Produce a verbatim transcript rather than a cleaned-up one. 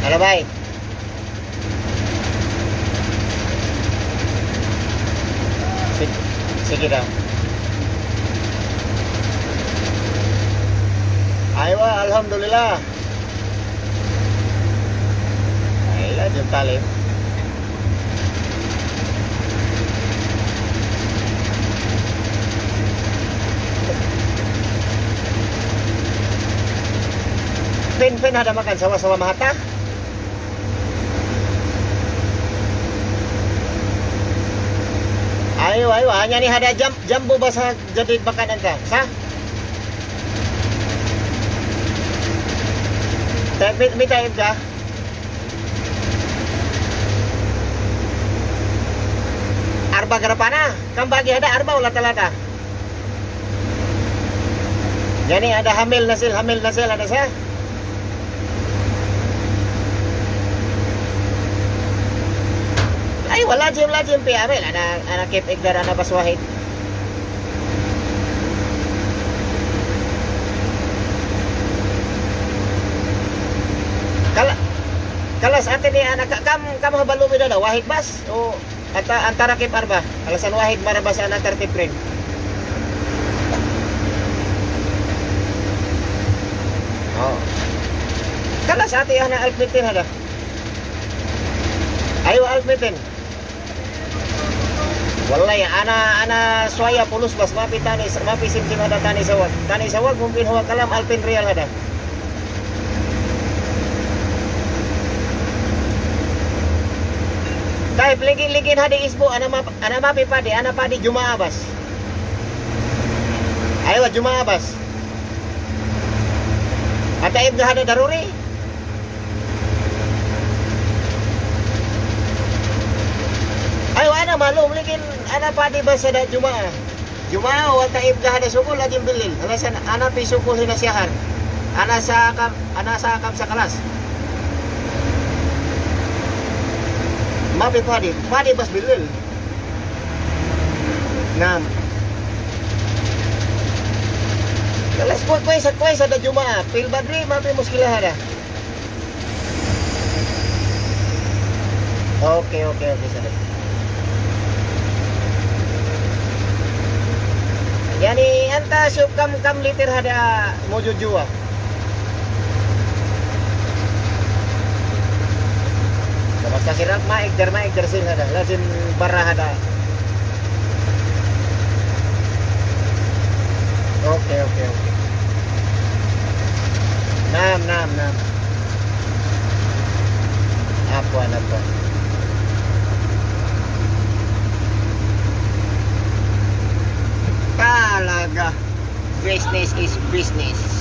Ano ba? Sige, sige daw. Aywa, alhamdulillah. Ay, lanjut talim. Pen, pen ada makan sawa-sawa mahata. Ayo, ayo, hanya nih ada jam jambu basah jadi makanan kah? Sah? Tapi minta kah? Arba gerapana? Kam bagi ada arba ulah talata. Jadi ada hamil nasil, hamil nasil ada sah? Ay, wala jim, wala jim, piamel. Ana, ana kip igdar, ana baswahid. Kala, kalas atin ni anak kam, kam habalo bida daw, wahid bas o ata antara kip arba. Alasan wahid marabas ana tertib rin. Oh. Kalas ati ana alpitin hada. Ayo alpitin. Wallahi ana ana suaya pulus bas mapi tani mapi simsim ada tani sawag. Tani sawag mungkin huwa kalam alpin real ada. Tay ligin-ligin hadi isbu ana map ana mapi padi ana padi Jumaah bas. Ayo Jumaah bas. Ata ibda hada daruri. Ayo ana malum ligin ana padi bas ada Jumaah. Jumaah wa taib dah ada sukul lagi bilil. Alasan ana pi sukul hinasyahan. Ana sa kam ana sa kam sa kelas. Mapi padi, padi bas bilil. Nam. Kelas kuy kuy sa kuy ada Jumaah. Pil badri mapi muskilah ada. Oke oke oke sadar. Yani anta syuk kam kam litir hada mujujua. Sama sakirat ma ikdar ma ikdar sin hada lazim barra hada. Oke oke oke. Nam nam nam. Apa apa. Talaga, business is business.